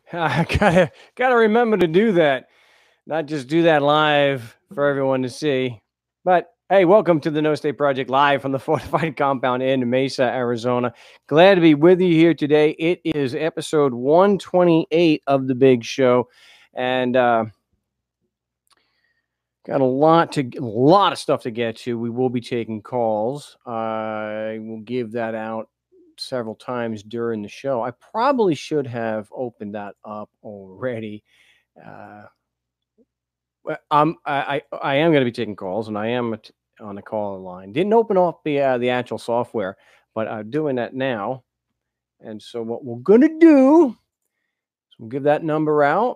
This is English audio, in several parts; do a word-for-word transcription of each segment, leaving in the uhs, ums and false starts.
I gotta gotta remember to do that. Not just do that live for everyone to see. But hey, welcome to the No State Project live from the fortified compound in Mesa, Arizona. Glad to be with you here today. It is episode one twenty-eight of the big show. And uh got a lot to a lot of stuff to get to. We will be taking calls. I will give that out several times during the show. I probably should have opened that up already. Uh, well, I'm I I, I am going to be taking calls, and I am at- on the call line. Didn't open up the uh, the actual software, but I'm doing that now. And so what we're going to do is we'll give that number out.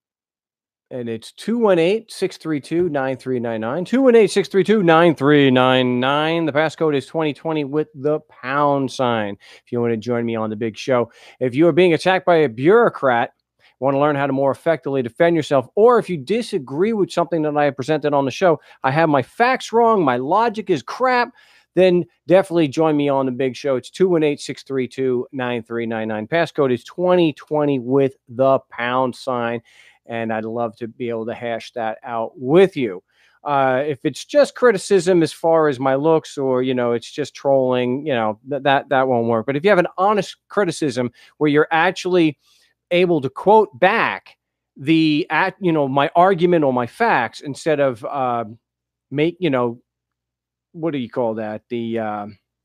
And it's two one eight, six three two, nine three nine nine. two one eight, six three two, nine three nine nine. The passcode is twenty twenty with the pound sign. If you want to join me on the big show. If you are being attacked by a bureaucrat, want to learn how to more effectively defend yourself, or if you disagree with something that I have presented on the show, I have my facts wrong, my logic is crap, then definitely join me on the big show. It's two one eight, six three two, nine three nine nine. Passcode is twenty twenty with the pound sign. And I'd love to be able to hash that out with you. Uh, if it's just criticism as far as my looks, or, you know, it's just trolling, you know, th- that that won't work. But if you have an honest criticism where you're actually able to quote back the, at, you know, my argument or my facts instead of uh, make, you know, what do you call that? The uh,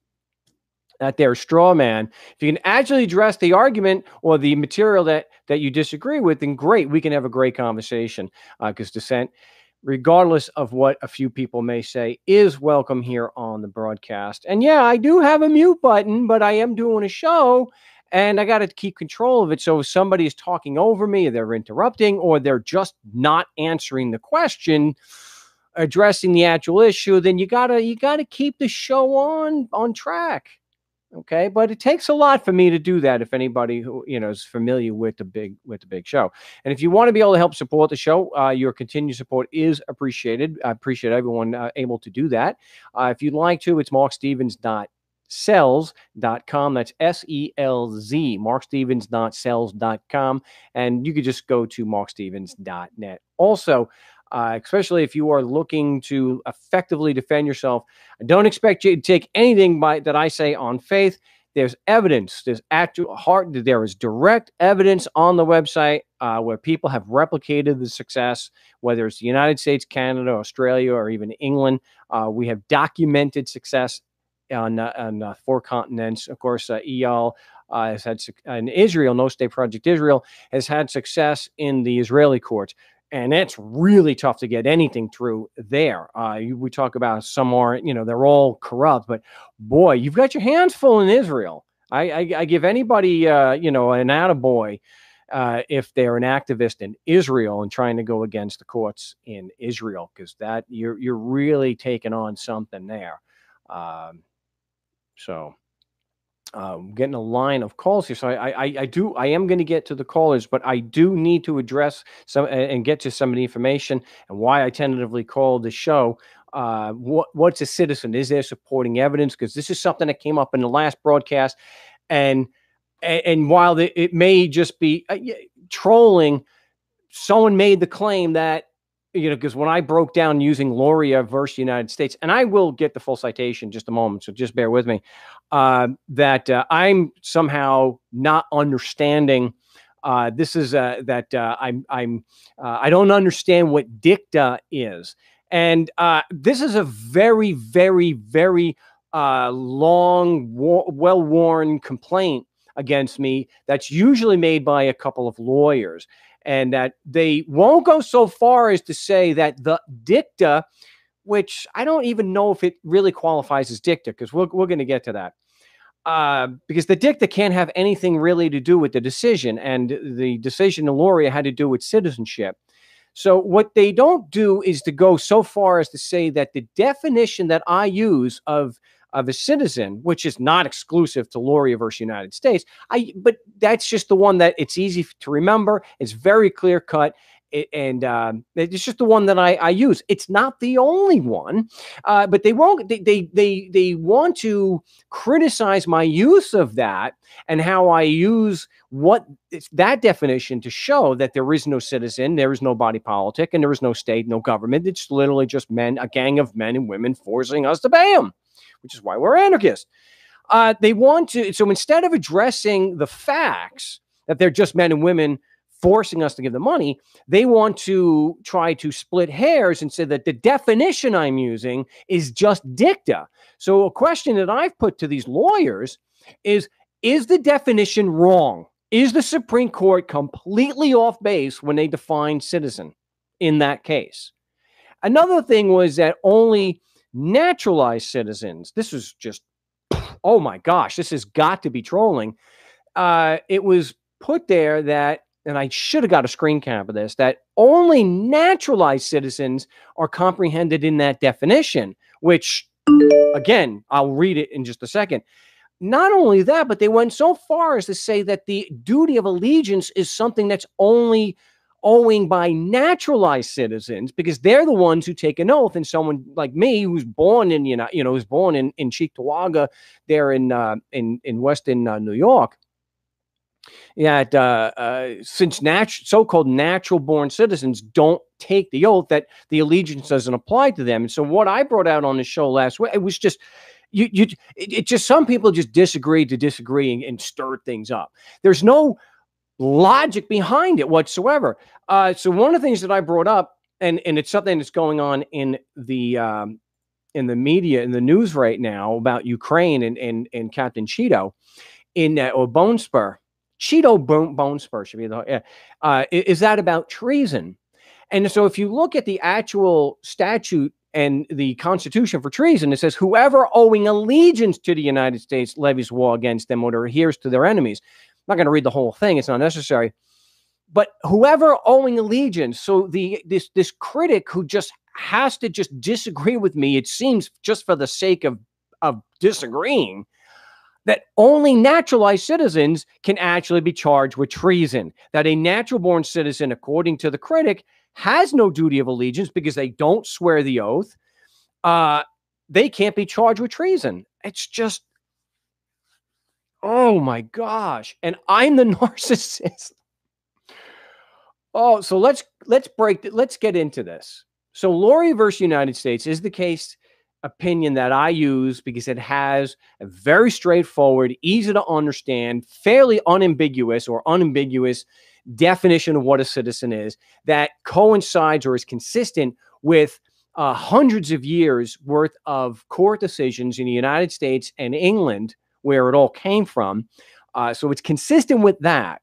that their straw man. If you can actually address the argument or the material that that you disagree with, then great, we can have a great conversation. Because uh, dissent, regardless of what a few people may say, is welcome here on the broadcast. And yeah, I do have a mute button, but I am doing a show. And I got to keep control of it. So if somebody is talking over me, or they're interrupting, or they're just not answering the question, addressing the actual issue, then you gotta you gotta keep the show on on track. Okay, but it takes a lot for me to do that. If anybody who you know is familiar with the big with the big show, and if you want to be able to help support the show, uh, your continued support is appreciated. I appreciate everyone uh, able to do that. Uh, if you'd like to, it's mark stevens dot sells dot com. That's S E L Z, mark stevens dot sells dot com, and you could just go to mark stevens dot net. Also, Uh, especially if you are looking to effectively defend yourself, I don't expect you to take anything by that I say on faith. There's evidence. There's actual hard. There is direct evidence on the website uh, where people have replicated the success, whether it's the United States, Canada, Australia, or even England. Uh, we have documented success on, uh, on uh, four continents. Of course, uh, E L uh, has had in Israel. No State Project Israel has had success in the Israeli courts. And it's really tough to get anything through there. Uh, we talk about some are, you know, they're all corrupt, but boy, you've got your hands full in Israel. I, I, I give anybody, uh, you know, an attaboy uh, if they're an activist in Israel and trying to go against the courts in Israel, because that you're you're really taking on something there. Um, so. Um, getting a line of calls here, so I, I, I do, I am going to get to the callers, but I do need to address some and get to some of the information and why I tentatively called the show. Uh, what, what's a citizen? Is there supporting evidence? Because this is something that came up in the last broadcast, and and, and while the, it may just be uh, trolling, someone made the claim that. You know, because when I broke down using Loria versus United States, and I will get the full citation in just a moment, so just bear with me, uh, that uh, I'm somehow not understanding. Uh, this is uh, that uh, I'm I'm uh, I don't understand what dicta is, and uh, this is a very very very uh, long, wa- well-worn complaint against me that's usually made by a couple of lawyers. And that they won't go so far as to say that the dicta, which I don't even know if it really qualifies as dicta, because we're, we're going to get to that. Uh, because the dicta can't have anything really to do with the decision. And the decision in Loria had to do with citizenship. So what they don't do is to go so far as to say that the definition that I use of of a citizen, which is not exclusive to Loria versus United States. I, but that's just the one that it's easy to remember. It's very clear cut. it, and uh, it's just the one that I, I use. It's not the only one, uh, but they won't. They, they they they want to criticize my use of that and how I use what that definition to show that there is no citizen, there is no body politic, and there is no state, no government. It's literally just men, a gang of men and women forcing us to pay them, which is why we're anarchists. Uh, they want to, so instead of addressing the facts that they're just men and women forcing us to give the money, they want to try to split hairs and say that the definition I'm using is just dicta. So a question that I've put to these lawyers is, is the definition wrong? Is the Supreme Court completely off base when they define citizen in that case? Another thing was that only naturalized citizens, this was just, oh my gosh, this has got to be trolling. Uh, it was put there that, and I should have got a screen cap of this, that only naturalized citizens are comprehended in that definition, which, again, I'll read it in just a second. Not only that, but they went so far as to say that the duty of allegiance is something that's only owing by naturalized citizens, because they're the ones who take an oath. And someone like me, who's born in, you know, you know, who's born in, in Cheektowaga there in, uh, in, in Western uh, New York, yeah, uh, uh, since nat- so-called natural-born citizens don't take the oath, that the allegiance doesn't apply to them. And so what I brought out on the show last week, it was just, you, you, it, it just, some people just disagreed to disagree and, and stirred things up. There's no logic behind it whatsoever. Uh, so one of the things that I brought up, and, and it's something that's going on in the um, in the media, in the news right now about Ukraine and and, and Captain Cheeto in uh, or Bone Spur, Cheeto Bone, Bone Spur should be the uh, is that about treason? And so if you look at the actual statute and the Constitution for treason, it says whoever owing allegiance to the United States levies war against them or adheres to their enemies. I'm not going to read the whole thing; it's not necessary. But whoever owing allegiance, so the this this critic who just has to just disagree with me, it seems, just for the sake of of disagreeing, that only naturalized citizens can actually be charged with treason. That a natural-born citizen, according to the critic, has no duty of allegiance because they don't swear the oath. Uh, they can't be charged with treason. It's just, oh my gosh. And I'm the narcissist. Oh, so let's let's break let's get into this. So Laurie versus United States is the case opinion that I use because it has a very straightforward, easy to understand, fairly unambiguous or unambiguous definition of what a citizen is that coincides or is consistent with uh, hundreds of years worth of court decisions in the United States and England, where it all came from. Uh, so it's consistent with that.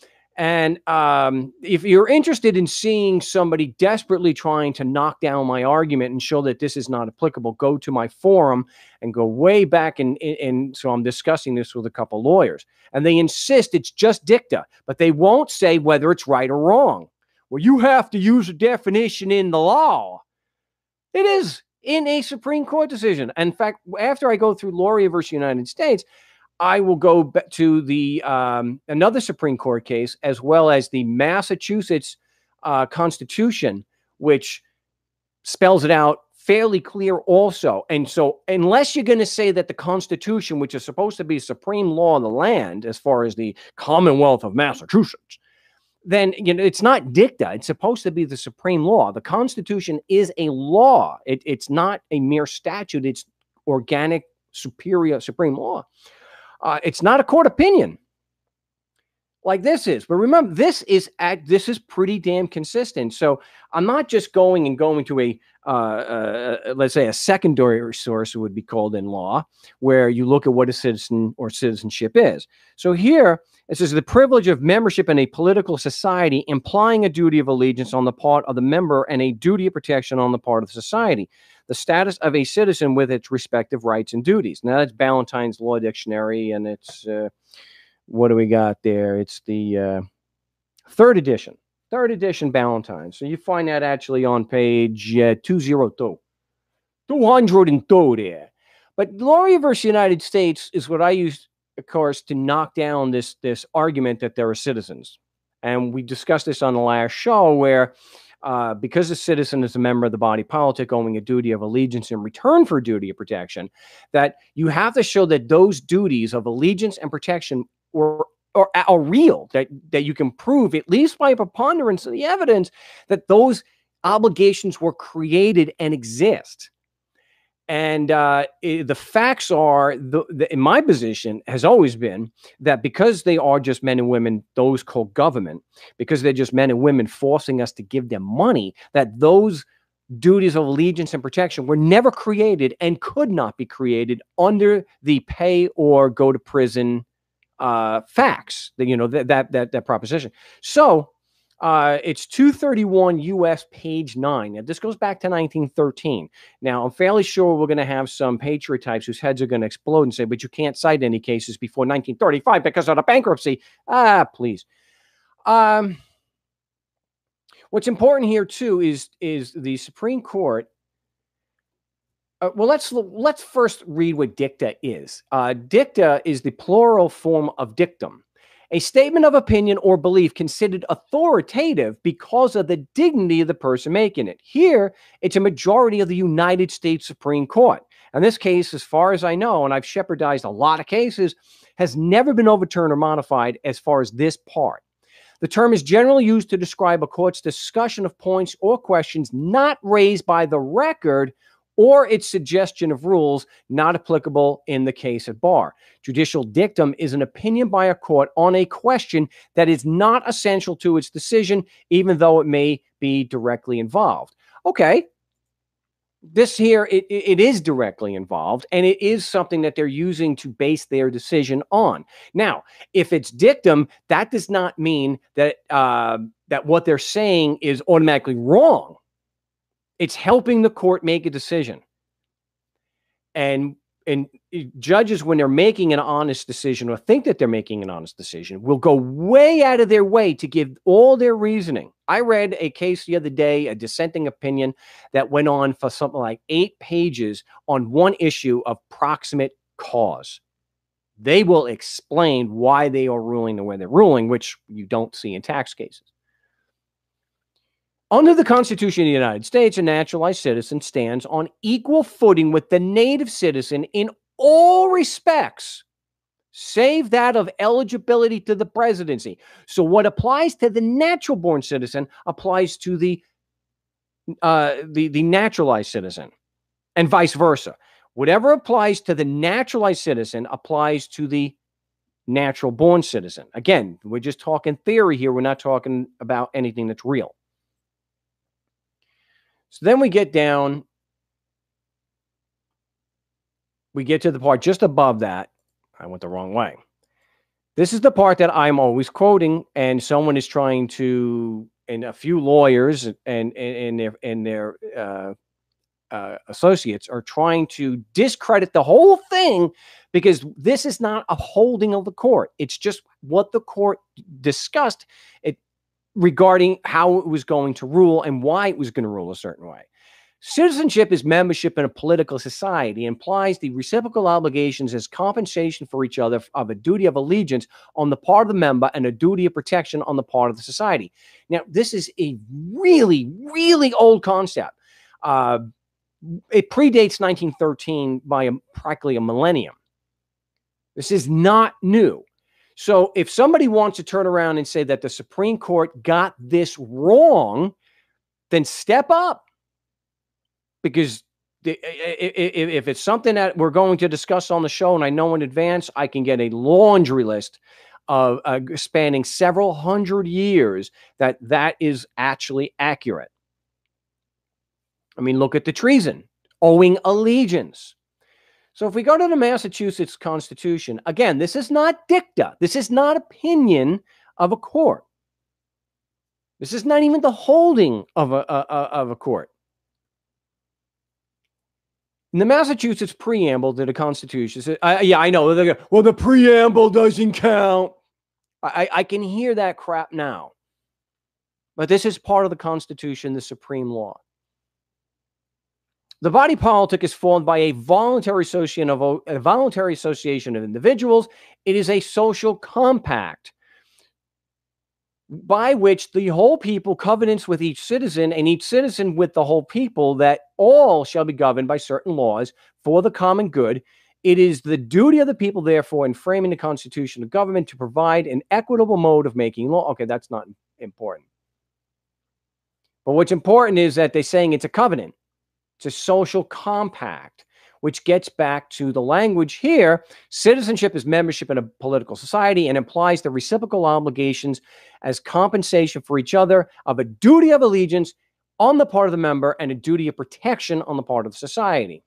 And um, if you're interested in seeing somebody desperately trying to knock down my argument and show that this is not applicable, go to my forum and go way back. And, and so I'm discussing this with a couple lawyers. And they insist it's just dicta, but they won't say whether it's right or wrong. Well, you have to use a definition in the law. It is in a Supreme Court decision. In fact, after I go through Laurie versus United States, I will go back to the um, another Supreme Court case, as well as the Massachusetts uh, Constitution, which spells it out fairly clear also. And so unless you're going to say that the Constitution, which is supposed to be supreme law of the land, as far as the Commonwealth of Massachusetts, then you know it's not dicta. It's supposed to be the supreme law. The Constitution is a law. It, it's not a mere statute. It's organic, superior, supreme law. Uh, it's not a court opinion like this is. But remember, this is at, this is pretty damn consistent. So I'm not just going and going to a, uh, uh, let's say, a secondary source, it would be called in law, where you look at what a citizen or citizenship is. So here, it says the privilege of membership in a political society implying a duty of allegiance on the part of the member and a duty of protection on the part of the society. The status of a citizen with its respective rights and duties. Now, that's Ballantyne's Law Dictionary, and it's, uh, what do we got there? It's the uh, third edition, third edition Ballantine. So you find that actually on page uh, two oh two, two oh two there. But Laurie versus United States is what I use, of course, to knock down this, this argument that there are citizens. And we discussed this on the last show where uh, because a citizen is a member of the body politic owing a duty of allegiance in return for a duty of protection, that you have to show that those duties of allegiance and protection were or are real, that, that you can prove, at least by a preponderance of the evidence, that those obligations were created and exist. And uh, it, the facts are, the, the, in my position, has always been that because they are just men and women, those called government, because they're just men and women forcing us to give them money, that those duties of allegiance and protection were never created and could not be created under the pay or go to prison uh, facts. That you know that that that, that proposition. So. Uh, it's two thirty-one U S page nine. Now, this goes back to nineteen thirteen. Now, I'm fairly sure we're going to have some patriot types whose heads are going to explode and say, but you can't cite any cases before nineteen thirty-five because of the bankruptcy. Ah, please. Um, what's important here, too, is, is the Supreme Court. Uh, well, let's let's first read what dicta is. Uh, dicta is the plural form of dictum. A statement of opinion or belief considered authoritative because of the dignity of the person making it. Here, it's a majority of the United States Supreme Court. And this case, as far as I know, and I've shepherdized a lot of cases, has never been overturned or modified as far as this part. The term is generally used to describe a court's discussion of points or questions not raised by the record or its suggestion of rules not applicable in the case at bar. Judicial dictum is an opinion by a court on a question that is not essential to its decision, even though it may be directly involved. Okay, this here, it, it is directly involved, and it is something that they're using to base their decision on. Now, if it's dictum, that does not mean that uh, that what they're saying is automatically wrong. It's helping the court make a decision. And, and judges, when they're making an honest decision or think that they're making an honest decision, will go way out of their way to give all their reasoning. I read a case the other day, a dissenting opinion that went on for something like eight pages on one issue of proximate cause. They will explain why they are ruling the way they're ruling, which you don't see in tax cases. Under the Constitution of the United States, a naturalized citizen stands on equal footing with the native citizen in all respects, save that of eligibility to the presidency. So what applies to the natural-born citizen applies to the, uh, the, the naturalized citizen, and vice versa. Whatever applies to the naturalized citizen applies to the natural-born citizen. Again, we're just talking theory here. We're not talking about anything that's real. So then we get down, we get to the part just above that. I went the wrong way. This is the part that I'm always quoting, and someone is trying to, and a few lawyers and, and, and their, and their uh, uh, associates are trying to discredit the whole thing because this is not a holding of the court. It's just what the court discussed it regarding how it was going to rule and why it was going to rule a certain way. Citizenship is membership in a political society. It implies the reciprocal obligations as compensation for each other of a duty of allegiance on the part of the member and a duty of protection on the part of the society. Now, this is a really, really old concept. Uh, it predates nineteen thirteen by a, practically a millennium. This is not new. So if somebody wants to turn around and say that the Supreme Court got this wrong, then step up. Because the, if it's something that we're going to discuss on the show, and I know in advance, I can get a laundry list of uh, spanning several hundred years that that is actually accurate. I mean, look at the treason, owing allegiance. So if we go to the Massachusetts Constitution, again, this is not dicta. This is not opinion of a court. This is not even the holding of a, a, of a court. In the Massachusetts preamble to the Constitution, says, I, yeah, I know. Go, well, the preamble doesn't count. I, I can hear that crap now. But this is part of the Constitution, the supreme law. The body politic is formed by a voluntary association of a voluntary association of individuals. It is a social compact. by which the whole people covenants with each citizen, and each citizen with the whole people, that all shall be governed by certain laws for the common good. It is the duty of the people, therefore, in framing the constitution of government, to provide an equitable mode of making law. Okay, that's not important. But what's important is that they're saying it's a covenant. It's a social compact, which gets back to the language here. Citizenship is membership in a political society and implies the reciprocal obligations as compensation for each other of a duty of allegiance on the part of the member and a duty of protection on the part of the society.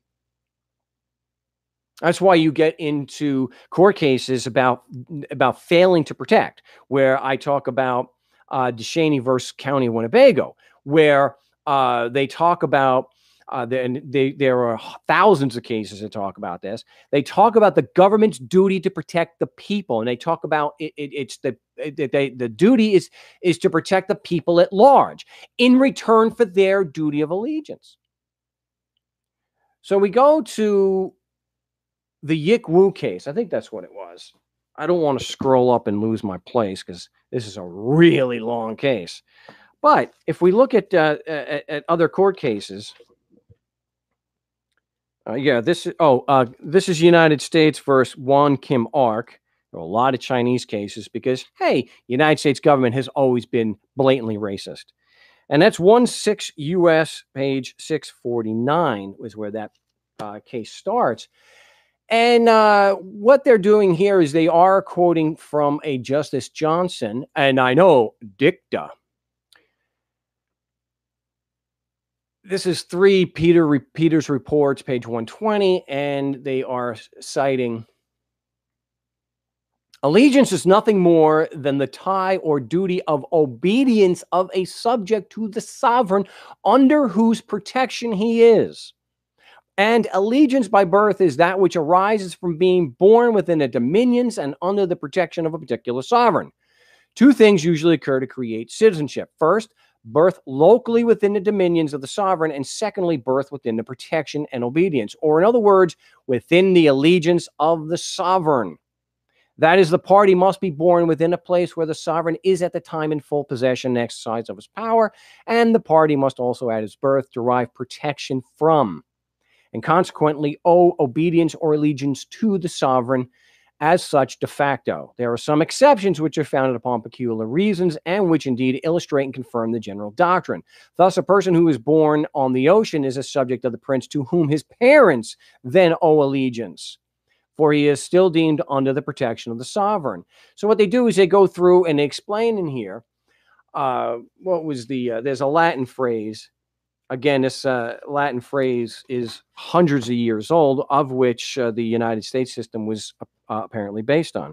That's why you get into court cases about, about failing to protect, where I talk about uh, DeShaney versus County of Winnebago, where uh, they talk about Uh, and they, there are thousands of cases that talk about this. They talk about the government's duty to protect the people, and they talk about it, it, it's the it, they, the duty is is to protect the people at large in return for their duty of allegiance. So we go to the Yik Wu case. I think that's what it was. I don't want to scroll up and lose my place because this is a really long case. But if we look at uh, at, at other court cases. Uh, yeah, this is oh, uh, this is United States versus Won Kim Ark. There are a lot of Chinese cases because, hey, United States government has always been blatantly racist, and that's one six U S page six forty nine was where that uh, case starts. And uh, what they're doing here is they are quoting from a Justice Johnson, and I know dicta. This is three Peter Peters reports, page one twenty, and they are citing allegiance is nothing more than the tie or duty of obedience of a subject to the sovereign under whose protection he is. And allegiance by birth is that which arises from being born within the dominions and under the protection of a particular sovereign. Two things usually occur to create citizenship. First, birth locally within the dominions of the sovereign, and secondly, birth within the protection and obedience, or in other words, within the allegiance of the sovereign. That is, the party must be born within a place where the sovereign is at the time in full possession and exercise of his power, and the party must also at its birth derive protection from, and consequently owe obedience or allegiance to the sovereign as such de facto. There are some exceptions which are founded upon peculiar reasons and which indeed illustrate and confirm the general doctrine. Thus, a person who is born on the ocean is a subject of the prince to whom his parents then owe allegiance, for he is still deemed under the protection of the sovereign. So what they do is they go through and they explain in here, uh, what was the, uh, there's a Latin phrase. Again, this uh, Latin phrase is hundreds of years old, of which uh, the United States system was uh, apparently based on.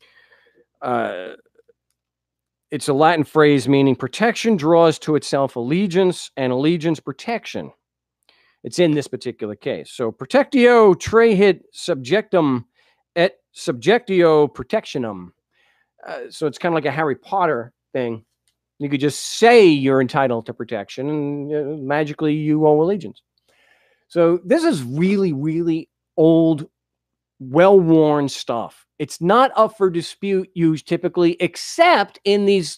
Uh, it's a Latin phrase meaning protection draws to itself allegiance, and allegiance protection. It's in this particular case. So protectio trahit subjectum et subjectio protectionum. Uh, so it's kind of like a Harry Potter thing. You could just say you're entitled to protection, and uh, magically you owe allegiance. So this is really, really old, well-worn stuff. It's not up for dispute used typically, except in these,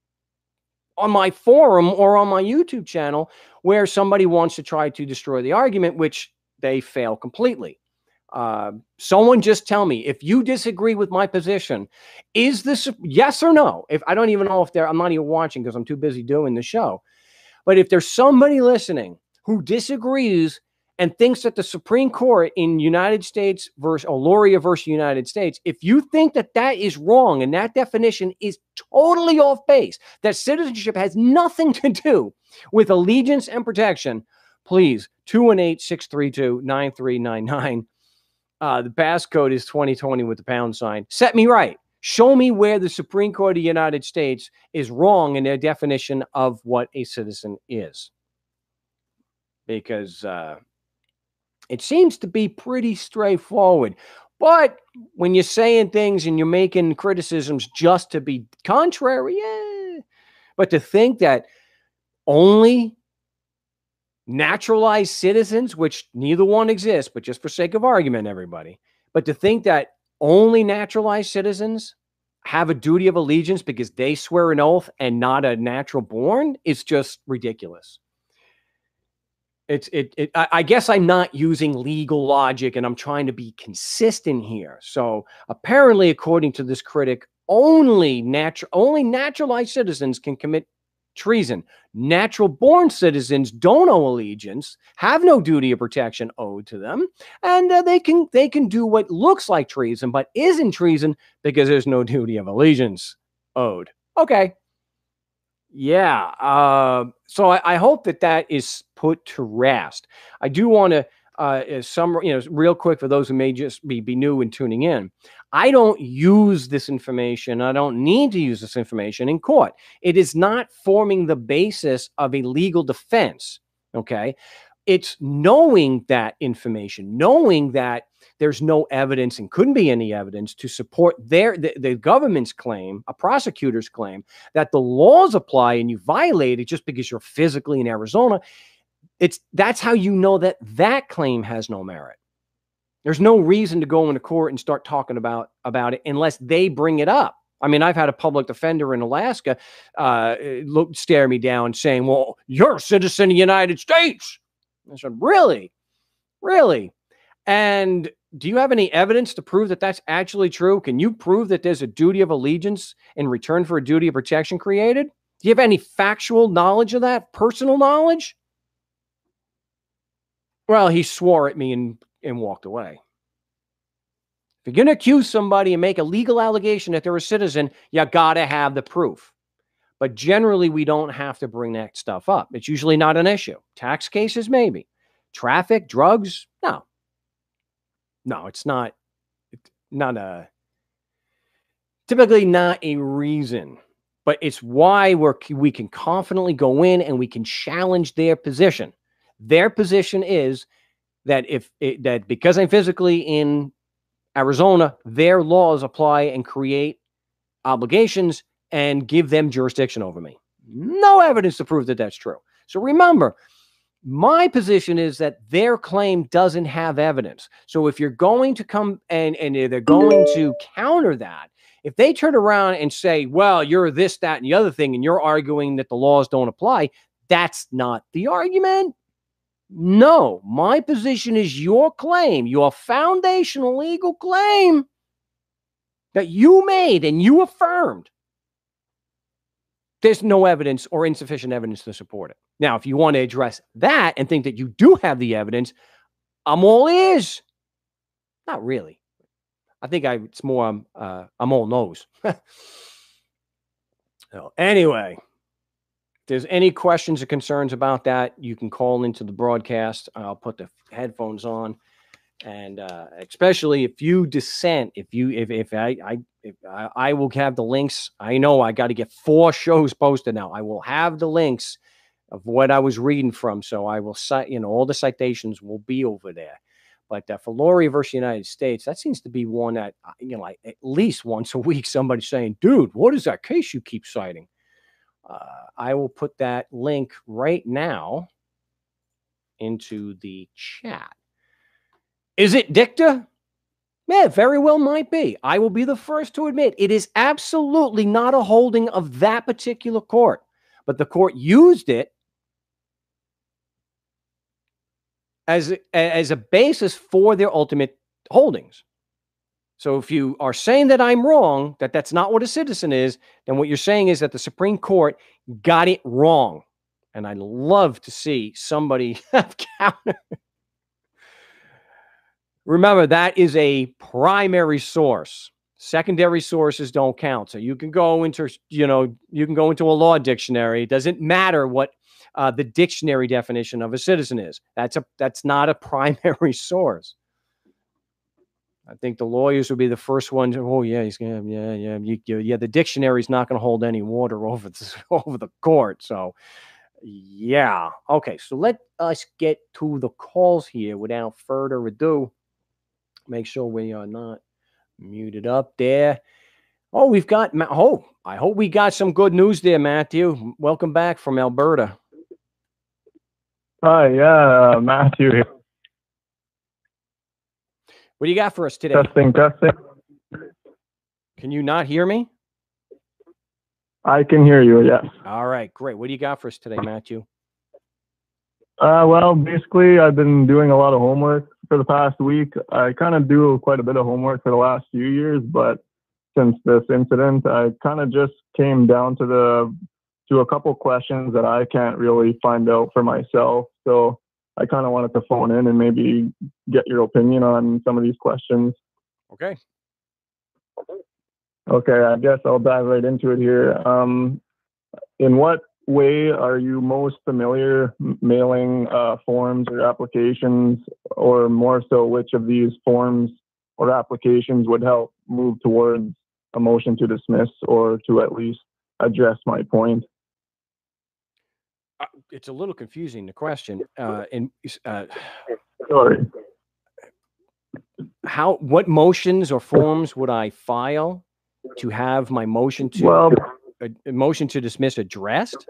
on my forum or on my YouTube channel, where somebody wants to try to destroy the argument, which they fail completely. Uh, someone just tell me, if you disagree with my position, is this yes or no? If I don't even know if they're, I'm not even watching because I'm too busy doing the show. But if there's somebody listening who disagrees and thinks that the Supreme Court in United States versus Oloria versus United States, if you think that that is wrong and that definition is totally off base, that citizenship has nothing to do with allegiance and protection, please, two one eight, six three two, nine three nine nine. Uh, the passcode is twenty twenty with the pound sign. Set me right. Show me where the Supreme Court of the United States is wrong in their definition of what a citizen is. Because uh, it seems to be pretty straightforward. But when you're saying things and you're making criticisms just to be contrary, yeah. But to think that only naturalized citizens, which neither one exists, but just for sake of argument, everybody, but to think that only naturalized citizens have a duty of allegiance because they swear an oath and not a natural born is just ridiculous. It's it, it I, I guess I'm not using legal logic and I'm trying to be consistent here. So apparently, according to this critic, only natural only naturalized citizens can commit treason. Natural born citizens don't owe allegiance, have no duty of protection owed to them, and uh, they can they can do what looks like treason but isn't treason because there's no duty of allegiance owed. Okay. Yeah. Uh, so I, I hope that that is put to rest. I do want to uh, some you know real quick for those who may just be be new and tuning in. I don't use this information. I don't need to use this information in court. It is not forming the basis of a legal defense. Okay. It's knowing that information, knowing that there's no evidence and couldn't be any evidence to support their the, the government's claim, a prosecutor's claim, that the laws apply and you violate it just because you're physically in Arizona. It's that's how you know that that claim has no merit. There's no reason to go into court and start talking about, about it unless they bring it up. I mean, I've had a public defender in Alaska uh, look, stare me down saying, well, you're a citizen of the United States. I said, really? Really? And do you have any evidence to prove that that's actually true? Can you prove that there's a duty of allegiance in return for a duty of protection created? Do you have any factual knowledge of that? Personal knowledge? Well, he swore at me and, and walked away. If you're going to accuse somebody and make a legal allegation that they're a citizen, you got to have the proof. But generally, we don't have to bring that stuff up. It's usually not an issue. Tax cases, maybe. Traffic, drugs, no. No, it's not. It's not a. Typically, not a reason. But it's why we're we can confidently go in and we can challenge their position. Their position is that if it, that because I'm physically in Arizona, their laws apply and create obligations and give them jurisdiction over me. No evidence to prove that that's true. So remember, my position is that their claim doesn't have evidence. So if you're going to come and, and they're going to counter that, if they turn around and say, well, you're this, that, and the other thing, and you're arguing that the laws don't apply, that's not the argument. No, my position is your claim, your foundational legal claim that you made and you affirmed. There's no evidence or insufficient evidence to support it. Now, if you want to address that and think that you do have the evidence, I'm all ears. Not really. I think I, it's more um, uh, I'm all nose. So anyway, if there's any questions or concerns about that, you can call into the broadcast. I'll put the headphones on. And uh, especially if you dissent, if you, if, if I, I, if I, I will have the links. I know I got to get four shows posted now. I will have the links of what I was reading from. So I will cite, you know, all the citations will be over there. But uh, for Laurie versus the United States, that seems to be one that, you know, like at least once a week, somebody's saying, dude, what is that case you keep citing? Uh, I will put that link right now into the chat. Is it dicta? Yeah, very well might be. I will be the first to admit it is absolutely not a holding of that particular court, but the court used it as, as a basis for their ultimate holdings. So if you are saying that I'm wrong, that that's not what a citizen is, then what you're saying is that the Supreme Court got it wrong. And I'd love to see somebody have counter. Remember, that is a primary source. Secondary sources don't count. So you can go into, you know, you can go into a law dictionary. It doesn't matter what uh, the dictionary definition of a citizen is. That's a that's not a primary source. I think the lawyers would be the first ones. Oh yeah, he's gonna. Yeah, yeah, you, you, yeah. The dictionary is not going to hold any water over the over the court. So, yeah. Okay. So let us get to the calls here without further ado. Make sure we are not muted up there. Oh, we've got. Oh, I hope we got some good news there, Matthew. Welcome back from Alberta. Hi, yeah, uh, Matthew here. What do you got for us today? Testing, testing. Can you not hear me? I can hear you, yes. All right, great. What do you got for us today, Matthew? Uh, well, basically, I've been doing a lot of homework for the past week. I kind of do quite a bit of homework for the last few years, but since this incident, I kind of just came down to the to a couple questions that I can't really find out for myself. So I kind of wanted to phone in and maybe get your opinion on some of these questions. Okay. Okay, I guess I'll dive right into it here. Um, in what way are you most familiar mailing uh, forms or applications, or more so, which of these forms or applications would help move towards a motion to dismiss or to at least address my point? Uh, it's a little confusing, the question. Uh, and uh, Sorry. how, what motions or forms would I file to have my motion to Well, a, a motion to dismiss addressed?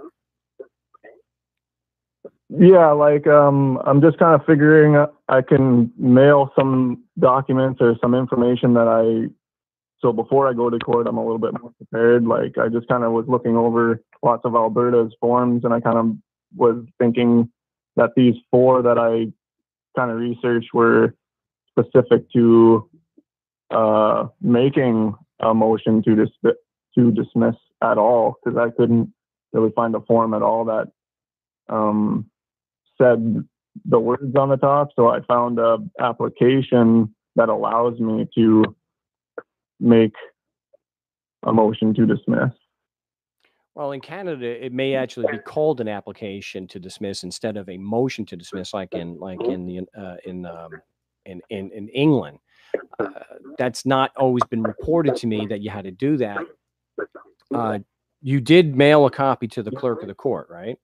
yeah, like um, I'm just kind of figuring uh, I can mail some documents or some information that I so before I go to court, I'm a little bit more prepared. Like I just kind of was looking over lots of Alberta's forms, and I kind of was thinking that these four that I kind of researched were specific to uh, making a motion to dis- to dismiss at all, because I couldn't really find a form at all that um, said the words on the top. So I found a application that allows me to make a motion to dismiss. Well, in Canada, it may actually be called an application to dismiss instead of a motion to dismiss, like in like in the uh, in um, in, in in England. Uh, that's not always been reported to me that you had to do that. Uh, you did mail a copy to the clerk of the court, right?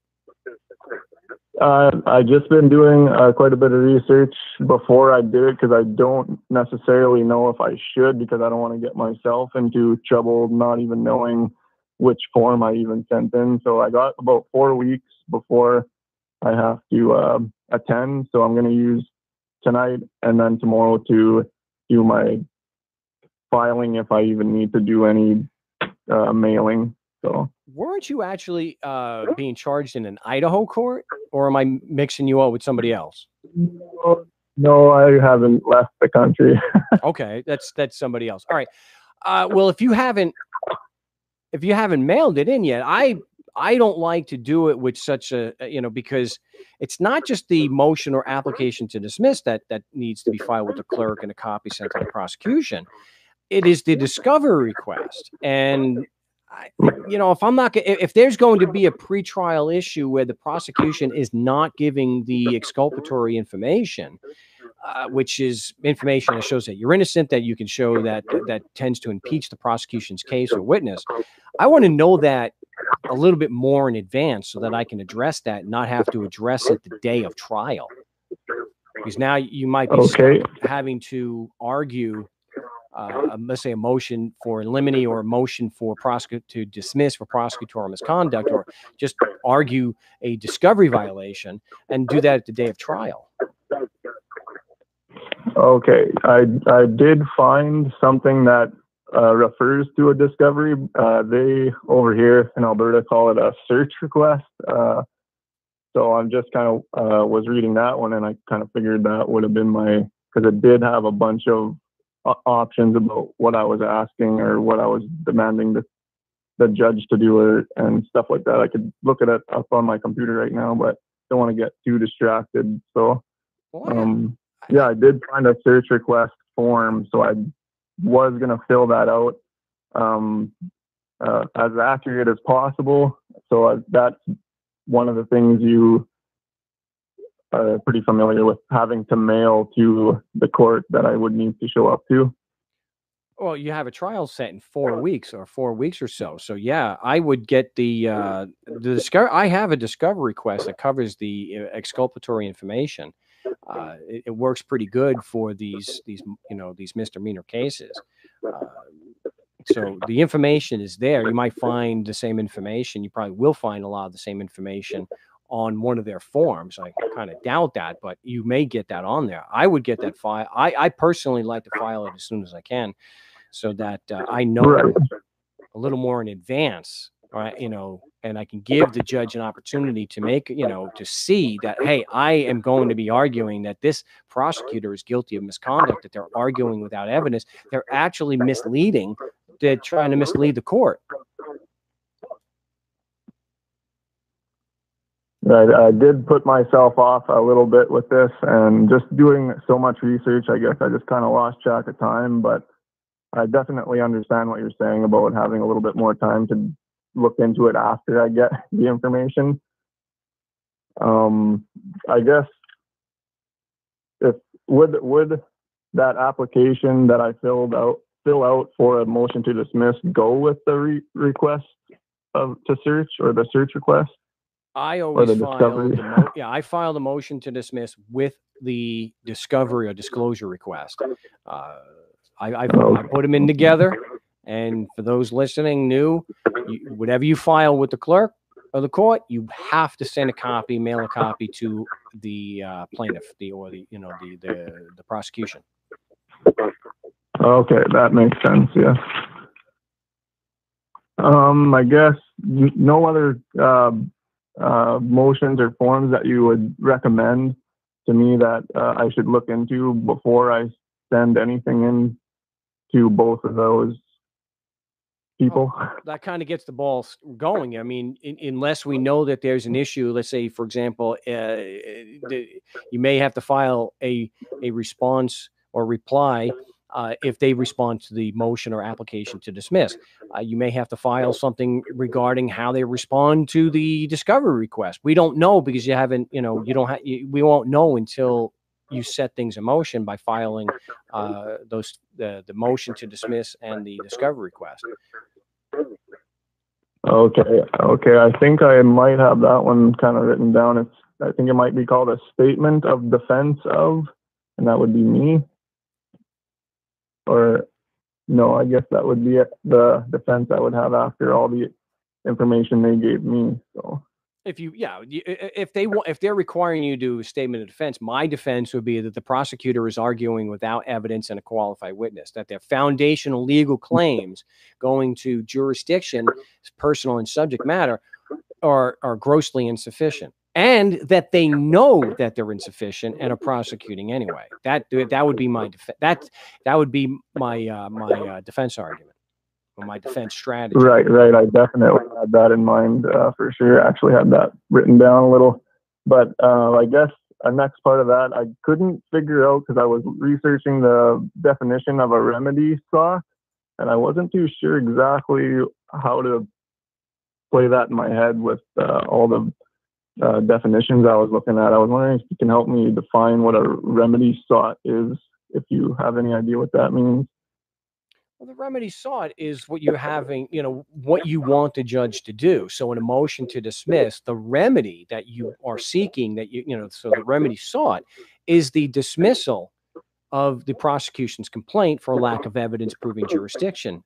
Uh, I just been doing uh, quite a bit of research before I did it, because I don't necessarily know if I should, because I don't want to get myself into trouble not even knowing which form I even sent in. So I got about four weeks before I have to uh, attend. So I'm going to use tonight and then tomorrow to do my filing, if I even need to do any uh, mailing. So Weren't you actually uh, being charged in an Idaho court, or am I mixing you up with somebody else? no, no, I haven't left the country. Okay, that's that's somebody else. All right. Uh, well, if you haven't if you haven't mailed it in yet, I I don't like to do it with such a you know because it's not just the motion or application to dismiss that that needs to be filed with the clerk and a copy sent to the prosecution. It is the discovery request, and I, you know if I'm not if there's going to be a pretrial issue where the prosecution is not giving the exculpatory information, uh, which is information that shows that you're innocent, that you can show that that tends to impeach the prosecution's case or witness. I want to know that a little bit more in advance so that I can address that and not have to address it the day of trial. Because now you might be Okay. having to argue, uh, let's say, a motion for in limine or a motion for prosecute to dismiss for prosecutorial misconduct, or just argue a discovery violation and do that at the day of trial. Okay, I I did find something that uh, refers to a discovery. Uh, they over here in Alberta call it a search request. Uh, so I'm just kind of uh, was reading that one, and I kind of figured that would have been my, because it did have a bunch of uh, options about what I was asking or what I was demanding the the judge to do, or and stuff like that. I could look at it up on my computer right now, but don't want to get too distracted. So. Well, Um, yeah, I did find a search request form, so I was going to fill that out um, uh, as accurate as possible. So uh, that's one of the things you are pretty familiar with, having to mail to the court that I would need to show up to. Well, you have a trial set in four weeks or four weeks or so. So yeah, I would get the uh, the discover. I have a discovery request that covers the uh, exculpatory information. Uh, it, it works pretty good for these these you know these misdemeanor cases. Uh, so the information is there. You might find the same information. You probably will find a lot of the same information on one of their forms. I kind of doubt that, but you may get that on there. I would get that file. I, I personally like to file it as soon as I can, so that uh, I know Right. a little more in advance right? You know, and I can give the judge an opportunity to make, you know, to see that, hey, I am going to be arguing that this prosecutor is guilty of misconduct, that they're arguing without evidence. They're actually misleading. They're trying to mislead the court. I, I did put myself off a little bit with this, and just doing so much research, I guess I just kind of lost track of time. But I definitely understand what you're saying about having a little bit more time to look into it after I get the information. Um, I guess if would would that application that I filled out fill out for a motion to dismiss go with the re- request of to search, or the search request? I always file the mo- yeah, I file the motion to dismiss with the discovery or disclosure request. Uh, I, I, Okay. I put them in together, and for those listening new, you, whatever you file with the clerk or the court, you have to send a copy, mail a copy to the uh, plaintiff, the or the you know the the, the prosecution. Okay, that makes sense. Yeah. Um, I guess no other uh, uh, motions or forms that you would recommend to me that uh, I should look into before I send anything in to both of those people. Oh, that kind of gets the ball going. I mean, in, unless we know that there's an issue, let's say, for example, uh, the, you may have to file a a response or reply uh, if they respond to the motion or application to dismiss. Uh, you may have to file something regarding how they respond to the discovery request. We don't know because you haven't, you know, you don't have. We won't know until you set things in motion by filing uh, those the the motion to dismiss and the discovery request. Okay, okay. I think I might have that one kind of written down. It's I think it might be called a statement of defense of, and that would be me. Or no, I guess that would be it, the defense I would have after all the information they gave me. So If you, yeah, if they want, if they're requiring you to do a statement of defense, my defense would be that the prosecutor is arguing without evidence and a qualified witness, that their foundational legal claims going to jurisdiction, personal and subject matter, are are grossly insufficient, and that they know that they're insufficient and are prosecuting anyway. That that would be my def- that that would be my uh, my uh, defense argument. My defense strategy. Right, right. I definitely had that in mind uh, for sure. I actually had that written down a little. But uh, I guess a next part of that, I couldn't figure out because I was researching the definition of a remedy sought, and I wasn't too sure exactly how to play that in my head with uh, all the uh, definitions I was looking at. I was wondering if you can help me define what a remedy sought is, if you have any idea what that means. Well, the remedy sought is what you're having, you know, what you want the judge to do. So in a motion to dismiss, the remedy that you are seeking, that you, you know, so the remedy sought is the dismissal of the prosecution's complaint for lack of evidence proving jurisdiction.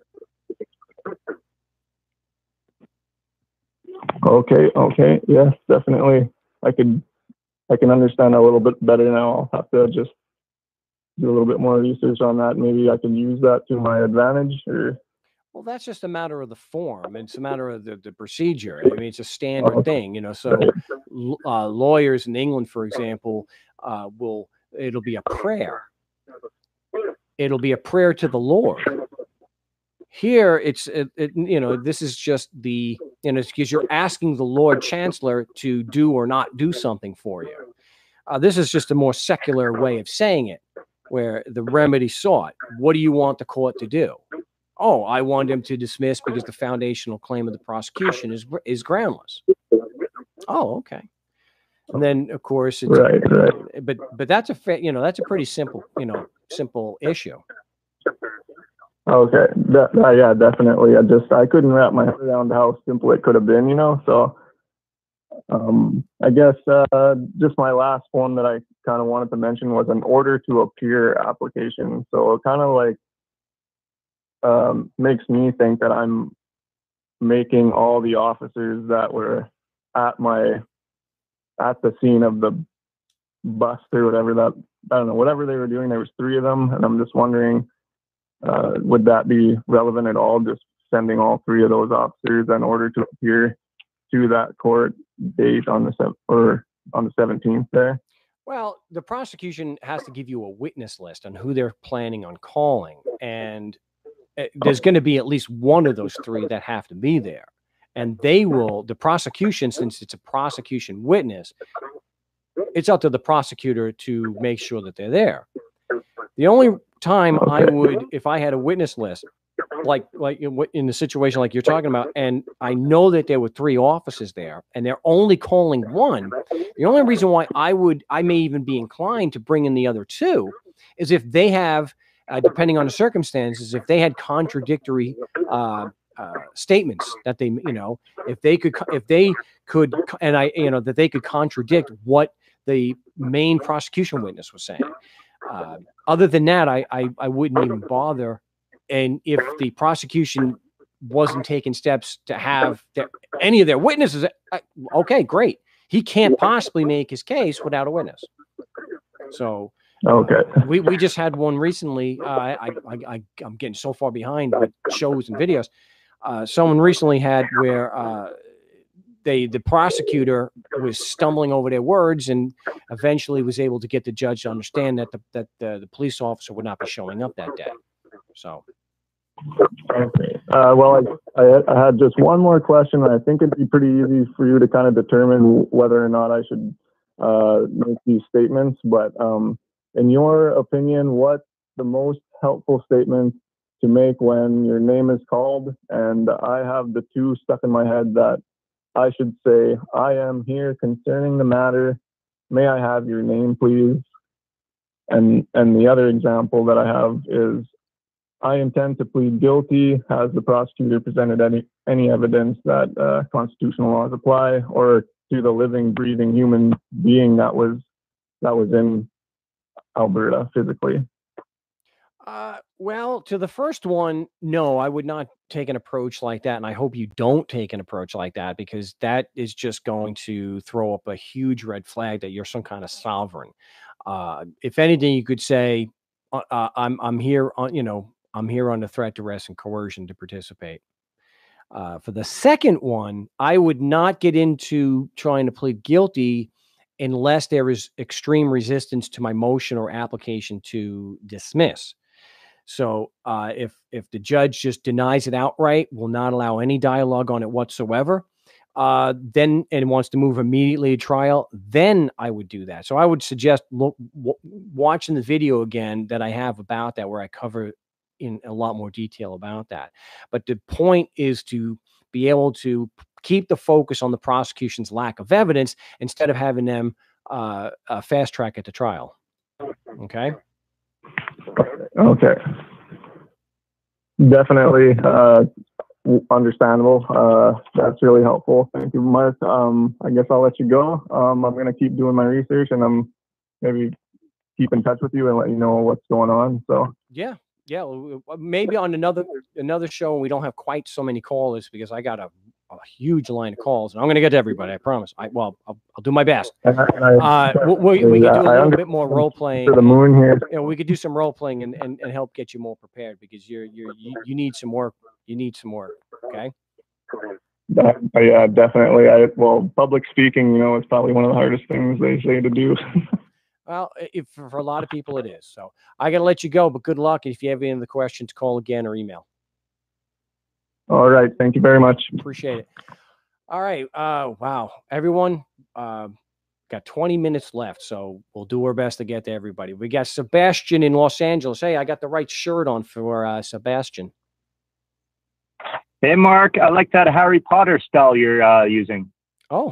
Okay, okay, yes, definitely. I could, I can understand a little bit better now. I'll have to just do a little bit more research on that. Maybe I can use that to my advantage. Or well, that's just a matter of the form. It's a matter of the, the procedure. I mean, it's a standard okay. thing, you know. So uh, lawyers in England, for example, uh, will it'll be a prayer. It'll be a prayer to the Lord. Here, it's it, it, you know, this is just the, you know, because you're asking the Lord Chancellor to do or not do something for you. Uh, this is just a more secular way of saying it, where the remedy sought. What do you want the court to do? Oh, I want him to dismiss because the foundational claim of the prosecution is is groundless. Oh, okay. And then, of course, it's right, right. But but that's a fa- you know that's a pretty simple you know simple issue. Okay, that, uh, yeah, definitely. I just I couldn't wrap my head around how simple it could have been, you know. So, um, I guess uh, just my last one that I kind of wanted to mention was an order to appear application. So it kind of like um, makes me think that I'm making all the officers that were at my at the scene of the bust or whatever that I don't know whatever they were doing. There was three of them, and I'm just wondering. Uh, would that be relevant at all? Just sending all three of those officers in order to appear to that court date on the sev- or on the seventeenth there? Well, the prosecution has to give you a witness list on who they're planning on calling, and uh, there's going to be at least one of those three that have to be there. And they will, the prosecution, since it's a prosecution witness, it's up to the prosecutor to make sure that they're there. The only time Okay. I would, if I had a witness list, like like in, in the situation like you're talking about, and I know that there were three officers there, and they're only calling one, the only reason why I would, I may even be inclined to bring in the other two, is if they have, uh, depending on the circumstances, if they had contradictory uh, uh, statements that they, you know, if they could, if they could, and I, you know, that they could contradict what the main prosecution witness was saying. Uh, other than that, I, I I wouldn't even bother. And if the prosecution wasn't taking steps to have their, any of their witnesses, uh, okay, great. He can't possibly make his case without a witness. So Okay. uh, we we just had one recently. Uh, I, I I I'm getting so far behind with shows and videos. Uh, someone recently had where uh, they the prosecutor was stumbling over their words and eventually was able to get the judge to understand that the that the, the police officer would not be showing up that day. So. Okay. Uh, well, I, I, I had just one more question, and I think it'd be pretty easy for you to kind of determine whether or not I should uh, make these statements. But um, in your opinion, what's the most helpful statement to make when your name is called? And I have the two stuck in my head that I should say, "I am here concerning the matter. May I have your name, please?" And and the other example that I have is, "I intend to plead guilty. Has the prosecutor presented any any evidence that uh, constitutional laws apply, or to the living, breathing human being that was that was in Alberta physically?" Uh, well, to the first one, no, I would not take an approach like that. And I hope you don't take an approach like that, because that is just going to throw up a huge red flag that you're some kind of sovereign. Uh, if anything, you could say, uh, uh, I'm, I'm here on, you know, I'm here under threat, duress, and coercion to participate. Uh, for the second one, I would not get into trying to plead guilty unless there is extreme resistance to my motion or application to dismiss. So uh, if if the judge just denies it outright, will not allow any dialogue on it whatsoever, uh, then and wants to move immediately to trial, then I would do that. So I would suggest look, w- watching the video again that I have about that, where I cover in a lot more detail about that. But the point is to be able to keep the focus on the prosecution's lack of evidence instead of having them uh, uh, fast track it to trial. Okay. Okay. Definitely uh, understandable. Uh, that's really helpful. Thank you, Mark. Um, I guess I'll let you go. Um, I'm going to keep doing my research, and I'm maybe keep in touch with you and let you know what's going on. So Yeah. Yeah. well, Maybe on another another show when we don't have quite so many callers, because I got a, a huge line of calls, and I'm going to get to everybody. I promise. I well, I'll, I'll do my best. and I, and I, Uh, we, we could do a I little bit more role playing. for the moon here. You know, we could do some role playing and, and, and help get you more prepared, because you're you're you, you need some work. You need some work. Okay. Uh, yeah, definitely. I well, public speaking, you know, is probably one of the hardest things they say to do. Well, if, for a lot of people it is. So I got to let you go, but good luck. If you have any other questions, call again or email. All right. Thank you very much. Appreciate it. All right. Uh, wow. Everyone, uh, got twenty minutes left, so we'll do our best to get to everybody. We got Sebastian in Los Angeles. Hey, I got the right shirt on for uh, Sebastian. Hey, Mark. I like that Harry Potter spell you're uh, using. Oh.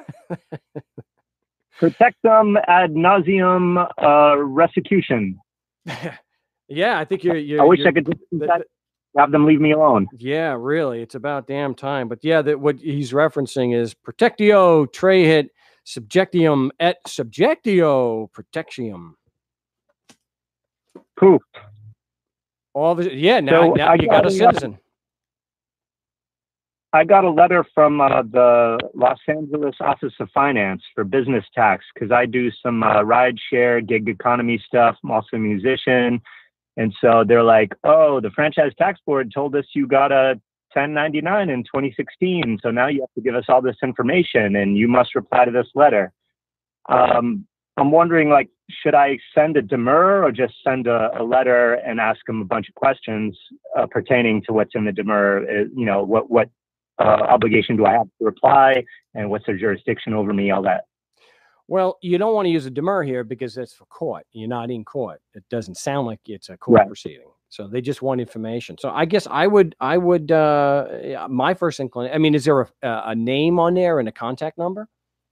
Protectum ad nauseum uh, recicution. Yeah, I think you're. you're I wish you're, I could just the, that, have them leave me alone. Yeah, really. It's about damn time. But yeah, that what he's referencing is protectio trahit subjectium et subjectio protectium. Poof. All the yeah. Now, So now you got, got a citizen. I got a letter from uh, the Los Angeles Office of Finance for business tax, because I do some uh, ride share, gig economy stuff. I'm also a musician. And so they're like, oh, the Franchise Tax Board told us you got a ten ninety-nine in twenty sixteen. So now you have to give us all this information and you must reply to this letter. Um, I'm wondering, like, should I send a demur or just send a, a letter and ask them a bunch of questions uh, pertaining to what's in the demur? Uh, you know, what, what uh, obligation do I have to reply, and what's their jurisdiction over me, all that? Well, you don't want to use a demur here because that's for court. You're not in court. It doesn't sound like it's a court Right. proceeding. So they just want information. So I guess I would, I would, uh, my first inclination, I mean, is there a, a name on there and a contact number?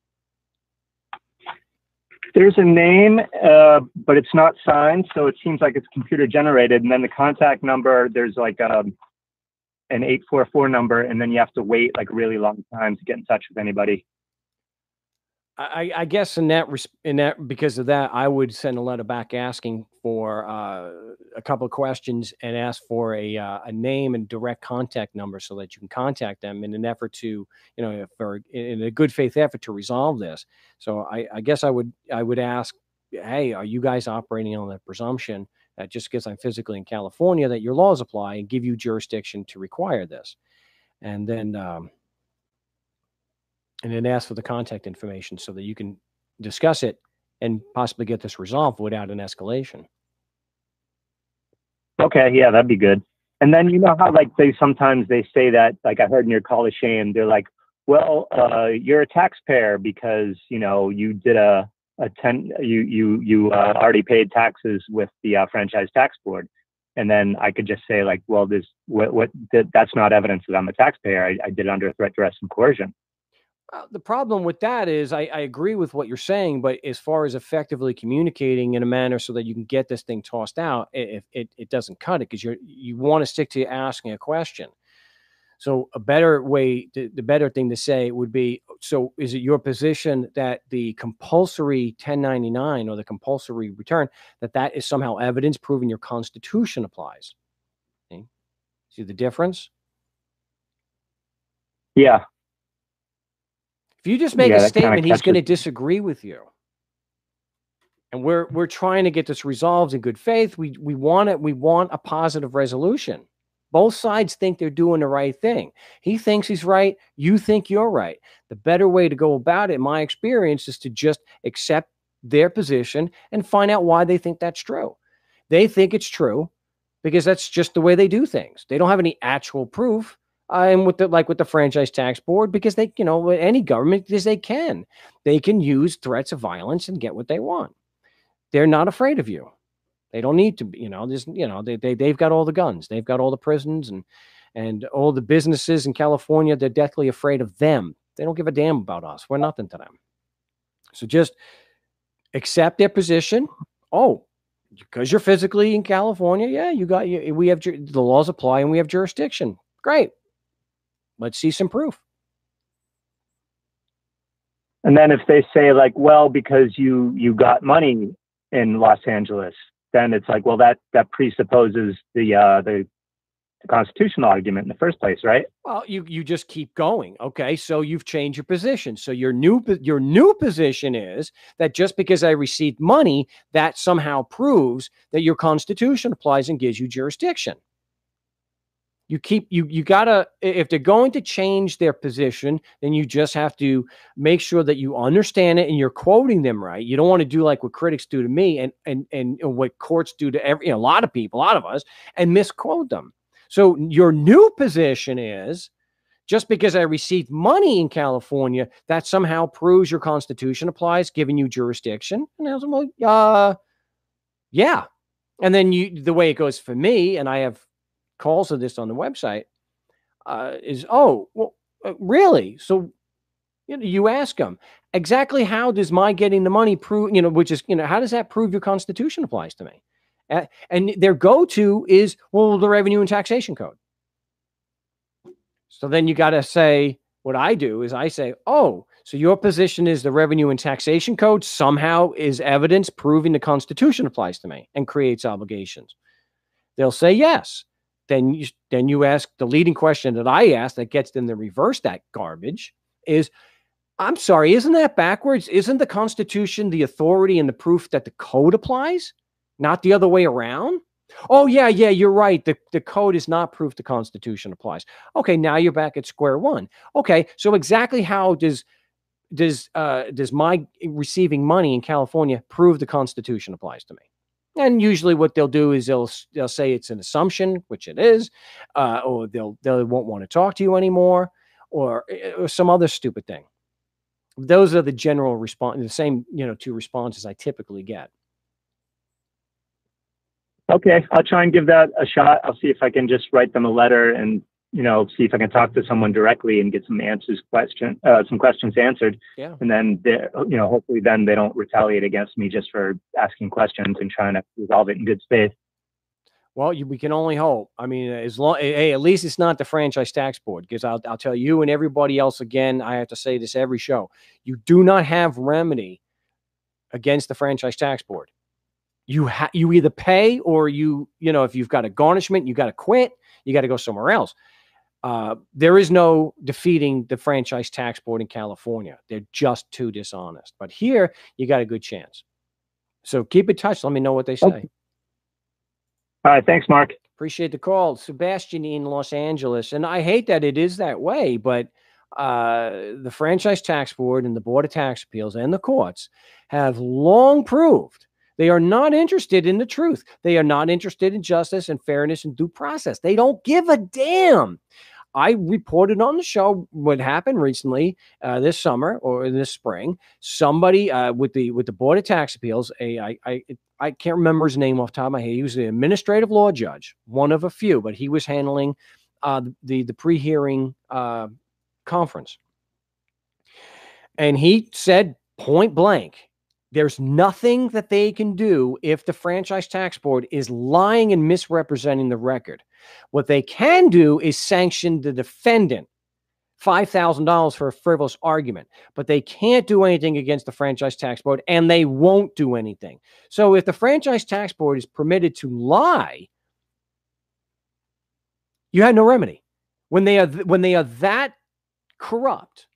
There's a name, uh, but it's not signed, so it seems like it's computer generated. And then the contact number, there's like um, an eight four four number, and then you have to wait like a really long time to get in touch with anybody. I, I guess in that in that because of that, I would send a letter back asking for uh, a couple of questions and ask for a uh, a name and direct contact number so that you can contact them in an effort to, you know, for in a good faith effort to resolve this. So I, I guess I would I would ask, hey, are you guys operating on the presumption that just because I'm physically in California that your laws apply and give you jurisdiction to require this, and then. Um, and then ask for the contact information so that you can discuss it and possibly get this resolved without an escalation. Okay, yeah, that'd be good. And then, you know how like they sometimes they say that, like I heard in your call of shame, they're like, well, uh, you're a taxpayer because, you know, you did a, a ten, you, you, you uh, already paid taxes with the uh, franchise tax board. And then I could just say like, well, this, what, what, that, that's not evidence that I'm a taxpayer. I, I did it under threat, duress, and coercion. Uh, the problem with that is I, I agree with what you're saying, but as far as effectively communicating in a manner so that you can get this thing tossed out, it, it, it doesn't cut it because you're, you want to stick to asking a question. So a better way, to, the better thing to say would be, so is it your position that the compulsory ten ninety-nine or the compulsory return, that that is somehow evidence proving your Constitution applies? Okay. See the difference? Yeah. If you just make yeah, a statement, he's going to it. disagree with you. And we're we're trying to get this resolved in good faith. We we want it. We want a positive resolution. Both sides think they're doing the right thing. He thinks he's right. You think you're right. The better way to go about it, in my experience, is to just accept their position and find out why they think that's true. They think it's true because that's just the way they do things. They don't have any actual proof. Uh, and with the, like with the franchise tax board, because they, you know, any government, because they can, they can use threats of violence and get what they want. They're not afraid of you. They don't need to be, you know, there's, you know, they, they, they've got all the guns, they've got all the prisons and, and all the businesses in California. They're deathly afraid of them. They don't give a damn about us. We're nothing to them. So just accept their position. Oh, because you're physically in California. Yeah, you got, you, we have, the laws apply and we have jurisdiction. Great. Let's see some proof. And then if they say like, well, because you you got money in Los Angeles, then it's like, well, that that presupposes the uh, the, the constitutional argument in the first place, right? Well, you you just keep going. Okay, so you've changed your position. So your new your new position is that just because I received money, that somehow proves that your Constitution applies and gives you jurisdiction. You keep, you, you gotta, if they're going to change their position, then you just have to make sure that you understand it and you're quoting them right. You don't want to do like what critics do to me and, and, and what courts do to every, you know, a lot of people, a lot of us, and misquote them. So your new position is just because I received money in California, that somehow proves your Constitution applies, giving you jurisdiction. And I was like, uh, yeah. And then you, the way it goes for me, and I have calls of this on the website, uh, is, oh, well, uh, really? So, you know, you ask them, exactly how does my getting the money prove, you know, which is, you know, how does that prove your Constitution applies to me? Uh, and their go-to is, well, the Revenue and Taxation Code. So then you got to say, what I do is I say, oh, so your position is the Revenue and Taxation Code somehow is evidence proving the Constitution applies to me and creates obligations. They'll say yes. Then you, then you ask the leading question that I ask that gets them to reverse that garbage is, I'm sorry, isn't that backwards? Isn't the Constitution the authority and the proof that the code applies, not the other way around? Oh, yeah, yeah, you're right. The, the code is not proof the Constitution applies. Okay, now you're back at square one. Okay, so exactly how does does uh, does my receiving money in California prove the Constitution applies to me? And usually, what they'll do is they'll they'll say it's an assumption, which it is, uh, or they'll they won't want to talk to you anymore, or, or some other stupid thing. Those are the general response, the same you know two responses I typically get. Okay, I'll try and give that a shot. I'll see if I can just write them a letter and, you know, see if I can talk to someone directly and get some answers, question, uh, some questions answered. Yeah. And then, you know, hopefully then they don't retaliate against me just for asking questions and trying to resolve it in good faith. Well, you, we can only hope. I mean, as long, hey, at least it's not the franchise tax board, because I'll, I'll tell you and everybody else again, I have to say this every show. You do not have remedy against the franchise tax board. You ha- you either pay or you, you know, if you've got a garnishment, you got to quit. You got to go somewhere else. Uh, there is no defeating the franchise tax board in California. They're just too dishonest. But here, you got a good chance. So keep in touch. Let me know what they say. Okay. All right. Thanks, Mark. Appreciate the call. Sebastian in Los Angeles. And I hate that it is that way, but uh, the franchise tax board and the Board of Tax Appeals and the courts have long proved they are not interested in the truth. They are not interested in justice and fairness and due process. They don't give a damn. I reported on the show what happened recently uh, this summer or this spring. Somebody uh, with the with the Board of Tax Appeals, a I, I I can't remember his name off the top of my head. He was an administrative law judge, one of a few, but he was handling uh, the the pre-hearing uh, conference, and he said point blank, there's nothing that they can do if the franchise tax board is lying and misrepresenting the record. What they can do is sanction the defendant five thousand dollars for a frivolous argument, but they can't do anything against the franchise tax board, and they won't do anything. So if the franchise tax board is permitted to lie, you had no remedy. When they are when they are that corrupt.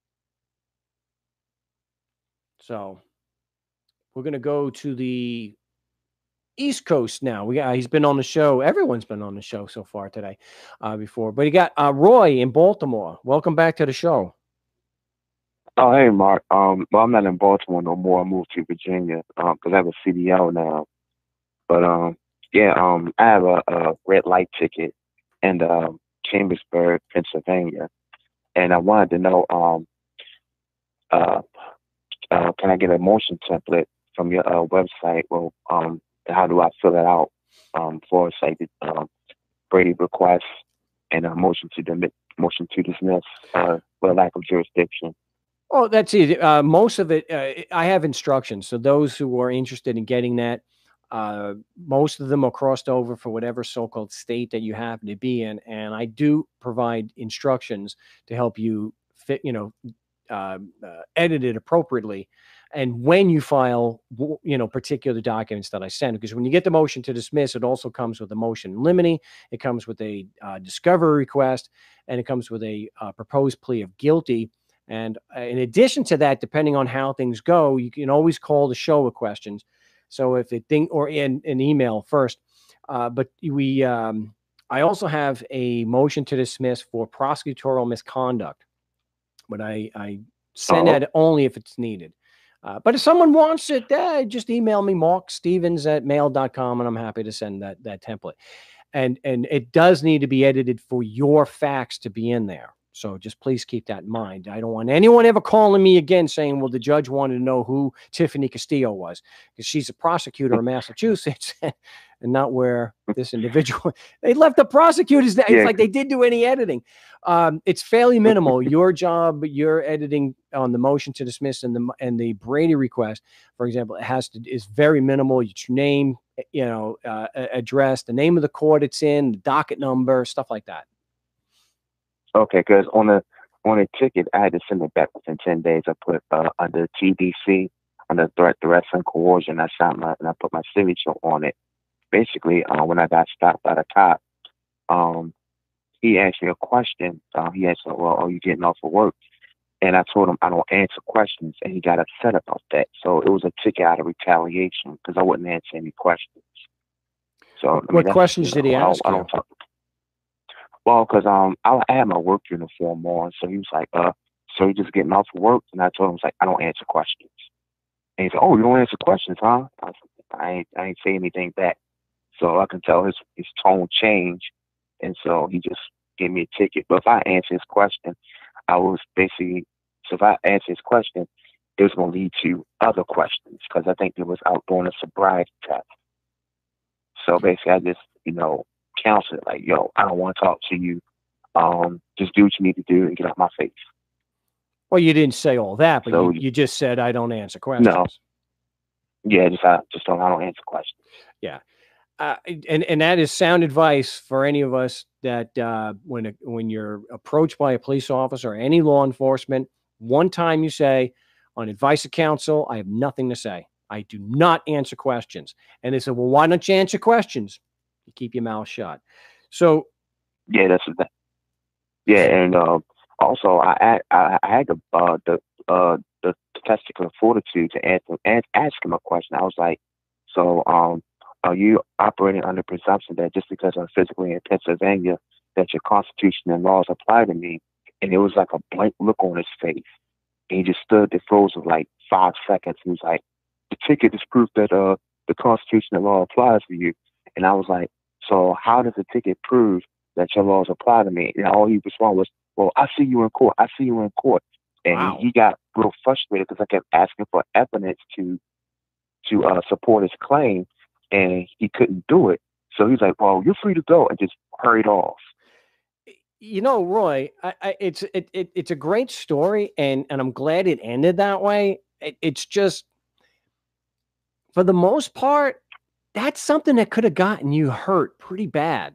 So we're going to go to the East Coast now. We got, he's been on the show. Everyone's been on the show so far today uh, before. But you got uh, Roy in Baltimore. Welcome back to the show. Oh, hey, Mark. Um, well, I'm not in Baltimore no more. I moved to Virginia because um, I have a C D L now. But, um, yeah, um, I have a, a red light ticket in uh, Chambersburg, Pennsylvania. And I wanted to know, um, uh, uh, can I get a motion template from your uh, website? Well, um, how do I fill it out um, for, say, the um, Brady request and a motion to dismiss, motion to dismiss uh, for lack of jurisdiction? Oh, that's easy. Uh, most of it, uh, I have instructions. So those who are interested in getting that, uh, most of them are crossed over for whatever so-called state that you happen to be in. And I do provide instructions to help you fit, you know, uh, uh, edit it appropriately. And when you file, you know, particular documents that I send, because when you get the motion to dismiss, it also comes with a motion in limine. It comes with a uh, discovery request, and it comes with a uh, proposed plea of guilty. And uh, in addition to that, depending on how things go, you can always call the show with questions. So if it thing or in an email first, uh, but we, um, I also have a motion to dismiss for prosecutorial misconduct, but I, I send Oh, that only if it's needed. Uh, but if someone wants it, uh, just email me, Mark Stevens at mail dot com, and I'm happy to send that that template. And and it does need to be edited for your facts to be in there. So just please keep that in mind. I don't want anyone ever calling me again saying, well, the judge wanted to know who Tiffany Castillo was, because she's a prosecutor in Massachusetts and not where this individual, they left the prosecutors. It's yeah. like they didn't do any editing. Um, it's fairly minimal. Your job, your editing on the motion to dismiss and the, and the Brady request, for example, it has to, is very minimal. It's your name, you know, uh, address, the name of the court it's in, the docket number, stuff like that. Okay, because on the on a ticket, I had to send it back within ten days. I put uh, under T D C, under threat, duress, and coercion. I signed my and I put my signature on it. Basically, uh, when I got stopped by the cop, um, he asked me a question. Uh, he asked me, "Well, are you getting off of work?" And I told him I don't answer questions, and he got upset about that. So it was a ticket out of retaliation because I wouldn't answer any questions. So I mean, What that's you questions did he know I don't ask I you? don't talk. Well, because um I, I had my work uniform on, so he was like, uh, so you just getting off of work, and I told him, I was like, I don't answer questions. And he said, oh, you don't answer questions, huh? I, was like, I ain't I ain't say anything back. So I can tell his his tone changed, and so he just gave me a ticket. But if I answer his question, I was basically so if I answer his question, it was going to lead to other questions because I think it was out doing a sobriety test. So basically, I just you know counseled it like, yo, I don't want to talk to you. Um, just do what you need to do and get out my face. Well, you didn't say all that, but So you, you just said, I don't answer questions. no, yeah, just I just don't I don't answer questions. Yeah. Uh, and and that is sound advice for any of us that uh, when a, when you're approached by a police officer or any law enforcement, one time you say, on advice of counsel, I have nothing to say. I do not answer questions. And they said, well, why don't you answer questions? You keep your mouth shut. So yeah, that's that. Yeah, and uh, also I I, I had the uh, the uh, the testicular fortitude to answer, ask him a question. I was like, so um. Are you operating under presumption that just because I'm physically in Pennsylvania, that your Constitution and laws apply to me? And it was like a blank look on his face. And he just stood there froze for like five seconds. He was like, the ticket is proof that uh the Constitution and law applies to you. And I was like, so how does the ticket prove that your laws apply to me? And all he responded was, well, I see you in court. I see you in court. And wow. he, he got real frustrated because I kept asking for evidence to to uh, support his claim. And he couldn't do it. So he's like, well, you're free to go, and just hurried off. You know, Roy, I, I, it's it, it, it's a great story, and, and I'm glad it ended that way. It, it's just, for the most part, that's something that could have gotten you hurt pretty bad.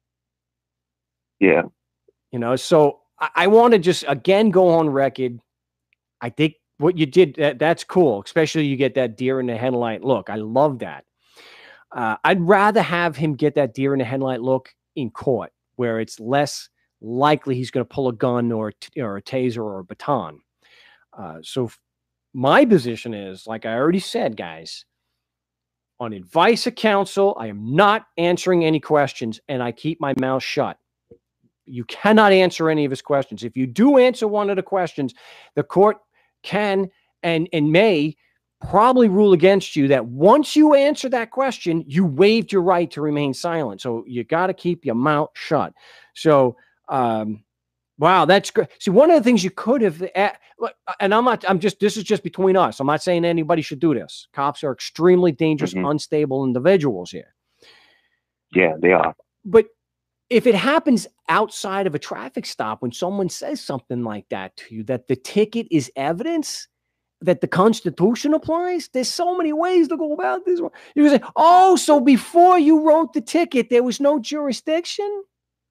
Yeah. You know, so I, I want to just, again, go on record. I think what you did, that, that's cool, especially you get that deer in the headlight look. I love that. Uh, I'd rather have him get that deer in the headlight look in court, where it's less likely he's going to pull a gun or, or a taser or a baton. Uh, so my position is, like I already said, guys, on advice of counsel, I am not answering any questions, and I keep my mouth shut. You cannot answer any of his questions. If you do answer one of the questions, the court can and, and may probably rule against you that once you answer that question, you waived your right to remain silent. So you got to keep your mouth shut. So, um, wow, that's great. See, one of the things you could have, and I'm not, I'm just, this is just between us. I'm not saying anybody should do this. Cops are extremely dangerous, mm-hmm. unstable individuals here. Yeah, they are. But if it happens outside of a traffic stop, when someone says something like that to you, that the ticket is evidence that the Constitution applies, there's so many ways to go about this. You can say, oh, so before you wrote the ticket, there was no jurisdiction?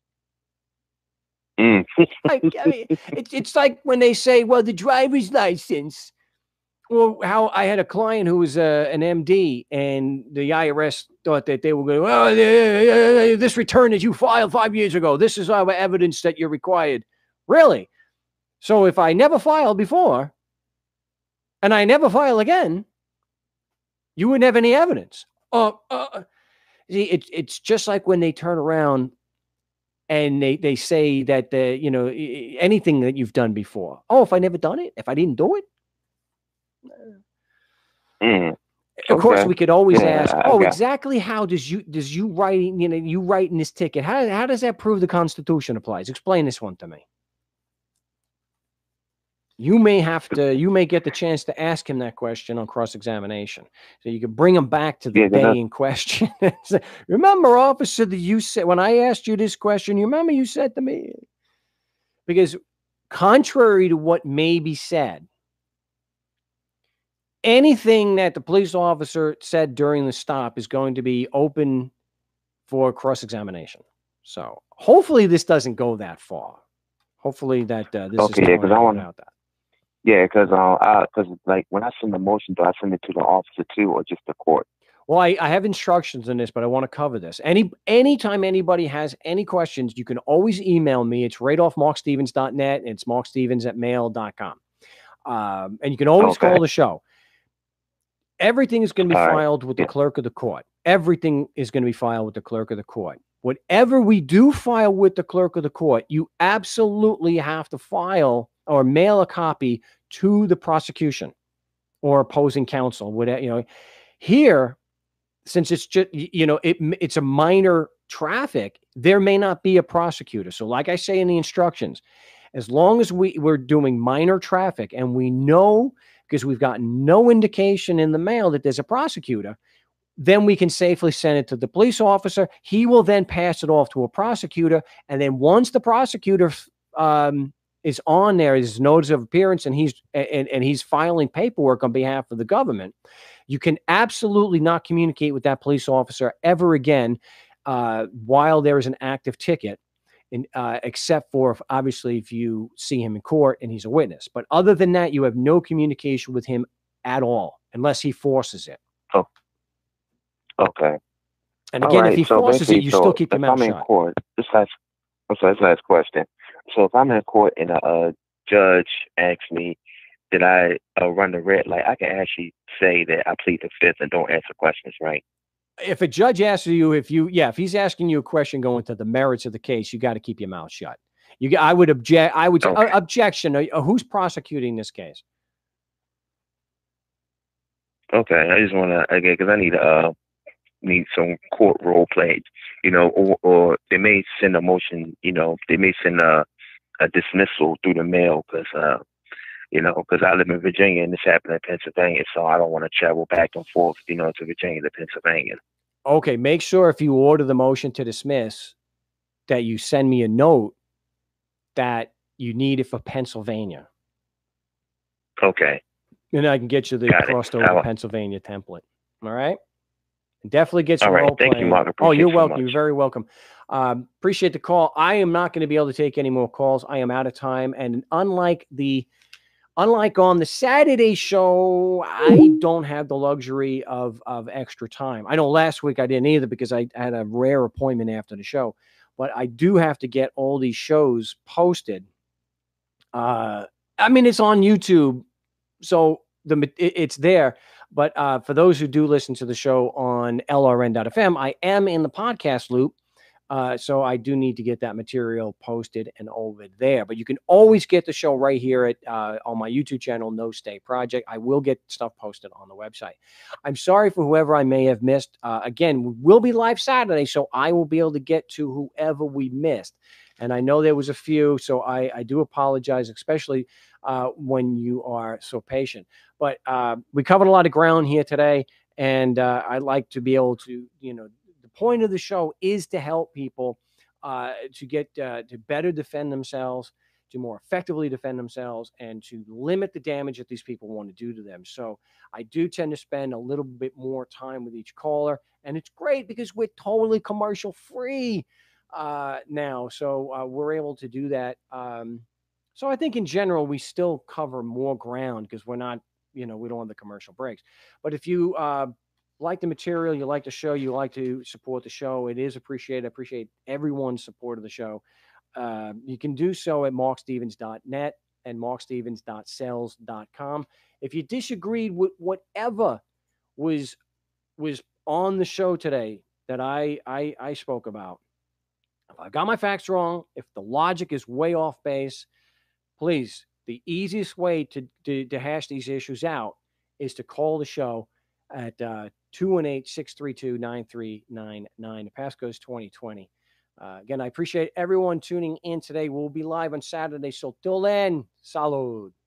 Mm. I, I mean, it, it's like when they say, well, the driver's license. Well, how I had a client who was uh, an M D, and the I R S thought that they were going, oh, this return that you filed five years ago, this is our evidence that you're required. Really? So if I never filed before, and I never file again, you wouldn't have any evidence. Uh, uh, see, it, it's just like when they turn around and they, they say that, the, you know, anything that you've done before. Oh, if I never done it, if I didn't do it. Mm. Of okay. course, we could always yeah, ask, I oh, got... exactly how does you, does you writing, you know, you writing this ticket, how, how does that prove the Constitution applies? Explain this one to me. You may have to, you may get the chance to ask him that question on cross-examination. So you can bring him back to the yeah, day in question. Remember, officer, that you said, when I asked you this question, you remember you said to me? Because contrary to what may be said, anything that the police officer said during the stop is going to be open for cross-examination. So hopefully this doesn't go that far. Hopefully that uh, this okay, is yeah, because I want about that. Yeah, because uh, because like when I send the motion, do I send it to the officer too, or just the court? Well, I, I have instructions in this, but I want to cover this. Any anytime anybody has any questions, you can always email me. It's right off mark stevens dot net. And it's mark stevens at mail dot com. Um, and you can always okay. call the show. Everything is going to be All filed right. with yeah. the clerk of the court. everything is going to be filed with the clerk of the court. Whatever we do file with the clerk of the court, you absolutely have to file or mail a copy to the prosecution or opposing counsel. Whatever, you know, here, since it's just, you know, it, it's a minor traffic, there may not be a prosecutor. So like I say in the instructions, as long as we, we're doing minor traffic and we know, because we've got no indication in the mail that there's a prosecutor, then we can safely send it to the police officer. He will then pass it off to a prosecutor. And then once the prosecutor um, is on there, his notice of appearance, and he's and, and he's filing paperwork on behalf of the government, you can absolutely not communicate with that police officer ever again uh, while there is an active ticket. In, uh, except for if, obviously if you see him in court and he's a witness. But other than that, you have no communication with him at all unless he forces it. Oh, okay. And again, right, if he so forces it, you so still keep your if mouth I'm in shut. court, this last, I'm sorry, this last question. So if I'm in court and a, a judge asks me, did I uh, run the red light? I can actually say that I plead the fifth and don't answer questions, right? If a judge asks you, if you, yeah, if he's asking you a question going to the merits of the case, you got to keep your mouth shut. You, I would object. I would say, Okay. uh, objection. Uh, who's prosecuting this case? Okay, I just want to again because I need uh need some court role plays, you know, or, or they may send a motion, you know, they may send a a dismissal through the mail because uh you know because I live in Virginia and this happened in Pennsylvania, so I don't want to travel back and forth, you know, to Virginia to Pennsylvania. Okay, make sure if you order the motion to dismiss that you send me a note that you need it for Pennsylvania. Okay. And I can get you the Got crossed it. over I'll, Pennsylvania template. All right. And definitely get some all right. role Thank playing. you, Mark. I Oh, appreciate you're so welcome. much. You're very welcome. Um, appreciate the call. I am not going to be able to take any more calls. I am out of time. And unlike the Unlike on the Saturday show, I don't have the luxury of, of extra time. I know last week I didn't either because I had a rare appointment after the show, but I do have to get all these shows posted. Uh, I mean, it's on YouTube, so the it, it's there. But uh, for those who do listen to the show on L R N dot F M, I am in the podcast loop. Uh, so I do need to get that material posted and over there. But you can always get the show right here at uh, on my YouTube channel, No Stay Project. I will get stuff posted on the website. I'm sorry for whoever I may have missed. Uh, again, we will be live Saturday, so I will be able to get to whoever we missed. And I know there was a few, so I, I do apologize, especially uh, when you are so patient. But uh, we covered a lot of ground here today, and uh, I'd like to be able to, you know, point of the show is to help people uh, to get uh, to better defend themselves, to more effectively defend themselves, and to limit the damage that these people want to do to them. So I do tend to spend a little bit more time with each caller, and it's great because we're totally commercial free uh, now. So uh, we're able to do that. Um, so I think in general, we still cover more ground because we're not, you know, we don't have the commercial breaks. But if you uh, like the material, you like the show, you like to support the show, it is appreciated. I appreciate everyone's support of the show. Uh, you can do so at mark stevens dot net and mark stevens dot sales dot com. If you disagreed with whatever was was on the show today that I I, I spoke about, if I got my facts wrong, if the logic is way off base, please, the easiest way to, to, to hash these issues out is to call the show at uh, two one eight, six three two, nine three nine nine. The passcode is twenty twenty. Uh, again, I appreciate everyone tuning in today. We'll be live on Saturday. So till then, salud.